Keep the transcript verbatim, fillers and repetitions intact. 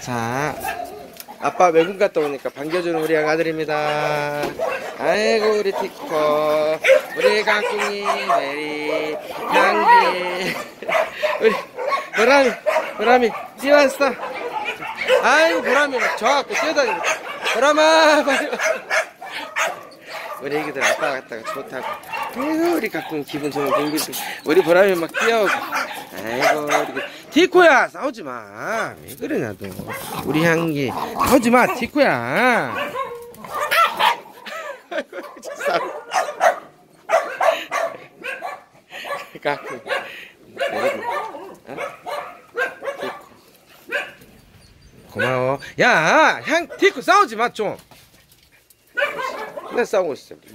자, 아빠 외국 갔다 오니까 반겨주는 우리 아들입니다. 아이고 우리 티코, 우리 강꿍이 메리, 향기, 우리 보람이, 보람이 뛰어왔어. 아이고 보람이 막 저하고 뛰어다니고, 보람아 빨리 와. 우리 애기들 아빠 갔다가 좋다고. 아이고 우리 가끔 기분 좋은 공기도 우리 보람이 막 뛰어오고. 아이고 우리 티코야 싸우지마. 왜 그래 나도. 우리 향기 싸우지마 티코야. 가끔 어? 티코 고마워. 야 향 티코 싸우지마 좀. 나 싸우고 있어.